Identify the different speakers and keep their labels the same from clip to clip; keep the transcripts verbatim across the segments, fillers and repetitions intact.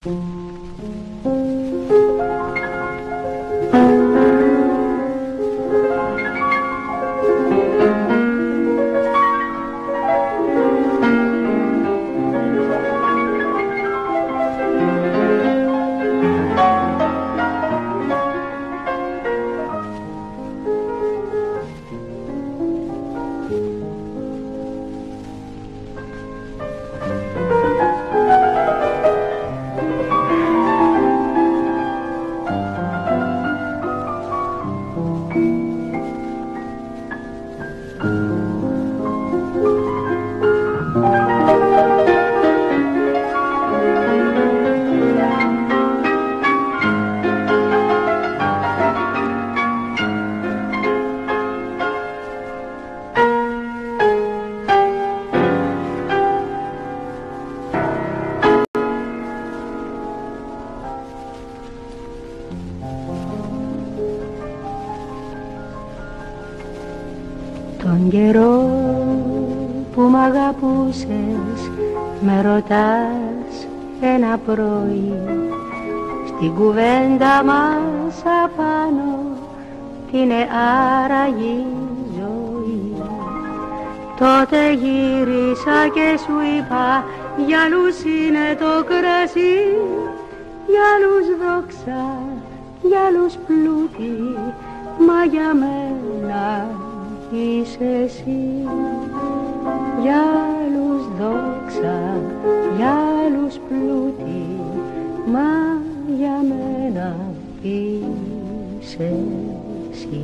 Speaker 1: Τον καιρό που μ' αγαπούσες με ρωτάς ένα πρωί, στην κουβέντα μας απάνω τι είναι άραγη ζωή. Τότε γύρισα και σου είπα για άλλους είναι το κρασί, για άλλους δόξα, για άλλους πλούτη, μα για μένα είσαι εσύ. Για άλλους δόξα, για άλλους πλούτη, μα για μένα είσαι εσύ.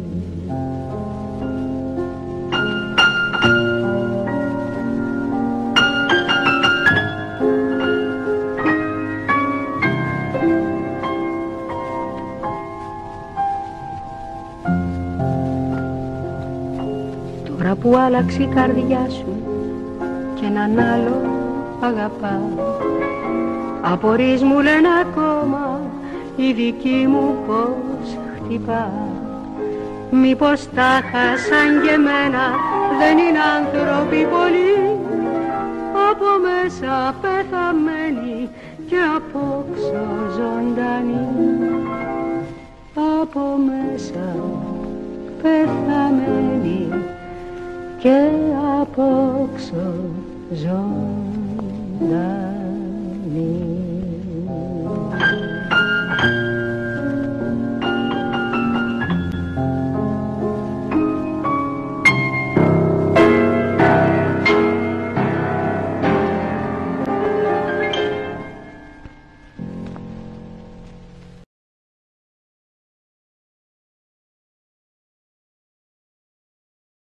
Speaker 1: Τώρα που άλλαξε η καρδιά σου και έναν άλλο αγαπά, απορείς μου λένε ακόμα η δική μου πως χτυπά. Μήπως τα χάσαν και εμένα δεν είναι άνθρωποι πολλοί, από μέσα πεθαμένοι και απόξω ζωντανοί, από μέσα πεθαμένοι και απόξω ζωντανή.